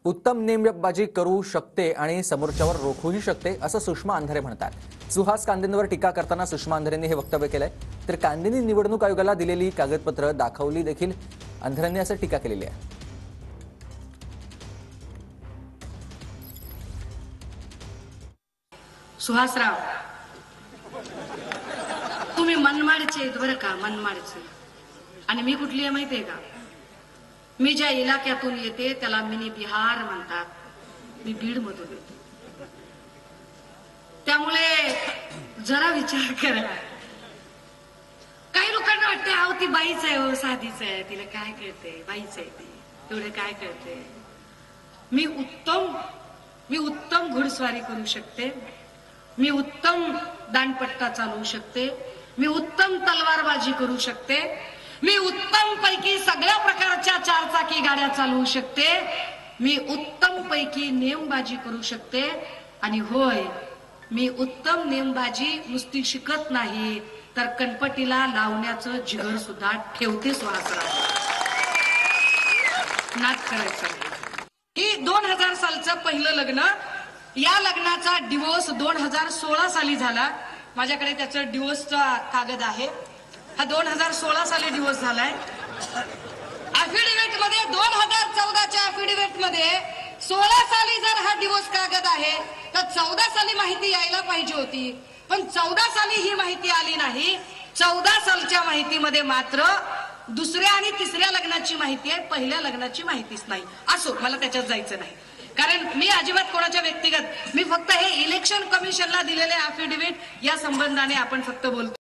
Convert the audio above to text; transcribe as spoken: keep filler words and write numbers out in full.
उत्तम नेमबाजी करू शकते आणि समोरच्यावर रोखूही शकते असं सुषमा अंधारे म्हणतात। सुहास कांदेंवर टीका करताना सुषमा अंधारेंनी हे वक्तव्य केलंय। तर कांदेंनी निवडणूक आयोगाला दिलेली कागदपत्र दाखवली देखील अंधारेंनी असं टीका केलेली आहे। सुहासराव, तुम्ही मनमाडचे आहेत बरं का, मनमाडचे। आणि मी कुठली आहे माहितीये का? मी ज्या इलाक्यातून येते त्याला मिनी बिहार म्हणतात। मी बीड मधून येते, त्यामुळे जरा विचार करा। काही लोकांना वाटते अहो ती बाईच आहे, हो साधीच आहे, तिला काय कळते, बाईच आहे ती, तेवढे काय कळते। मी उत्तम मी उत्तम घोडस्वारी करू शकते, मी उत्तम दांडपट्टा चालवू शकते, मी उत्तम तलवारबाजी करू शकते, मी उत्तम पैकी सगळ्या प्रकारच्या चारचाकी गाड्या चालवू शकते, मी उत्तम पैकी नेमबाजी करू शकते। आणि होय, मी उत्तम नेमबाजी नुसती शिकत नाही तर कणपटीला लावण्याचं जिगर सुद्धा ठेवते। सुहासराव, नाच करायचं। ही दोन हजार सालचं पहिलं लग्न, या लग्नाचा डिवोर्स दोन हजार सोळा साली झाला। माझ्याकडे त्याचं डिवोर्सचा कागद आहे। हा दोन हजार सोळा साली डिवोर्स झालाय। अफिडेव्हिट मध्ये दोन हजार चौदाच्या अफिडेव्हिट मध्ये सोळा साली जर हा डिवोर्स कागद आहे तर चौदा साली माहिती यायला पाहिजे होती, पण चौदा साली ही माहिती आली नाही। चौदा सालच्या माहितीमध्ये मात्र दुसऱ्या आणि तिसऱ्या लग्नाची माहिती आहे, पहिल्या लग्नाची माहितीच नाही। असो, मला त्याच्यात जायचं नाही, कारण मी अजिबात कोणाच्या व्यक्तिगत, मी फक्त हे इलेक्शन कमिशनला दिलेले अफिडेव्हिट या संबंधाने आपण फक्त बोलतो।